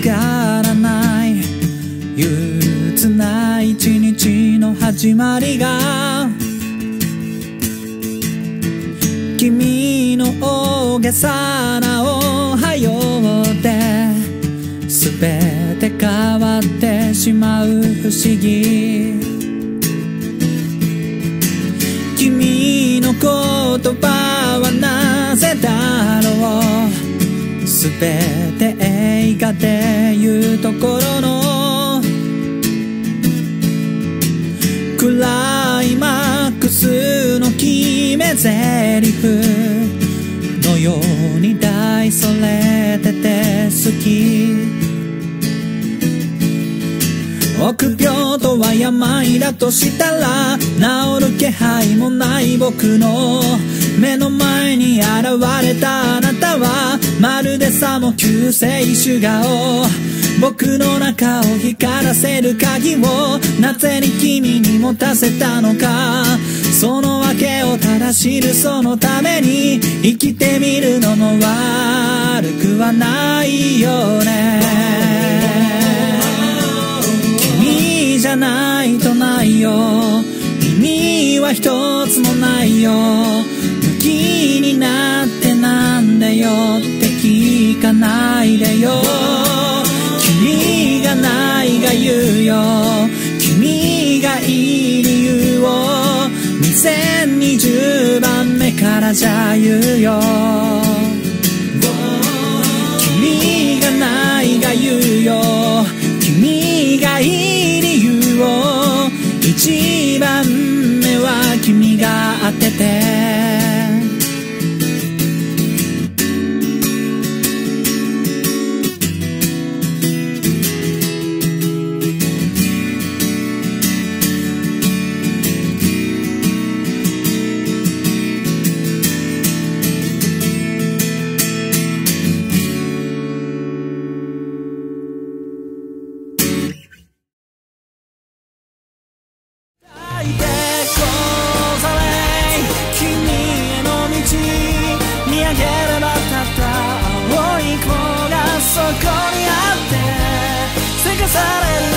からない憂鬱な一日の始まりが君の大げさなおはようで全て変わってしまう不思議君の言葉はなぜだろう全て映画でいうところのクライマックスの決め台詞のように大それてて好き臆病とは病だとしたら治る気配もない僕の目の前に現れたあなたはまるでさも救世主顔僕の中を光らせる鍵をなぜに君に持たせたのかその訳をただ知るそのために生きてみるのも悪くはないよね君じゃないとないよ意味は一つもないよ向きになってなんでよって聞かないでよ君がないが言うよ君がいい理由を2020番目からじゃ言うよ君がないが言うよ君がいい理由を1番目は君が当ててそこにあってせかされる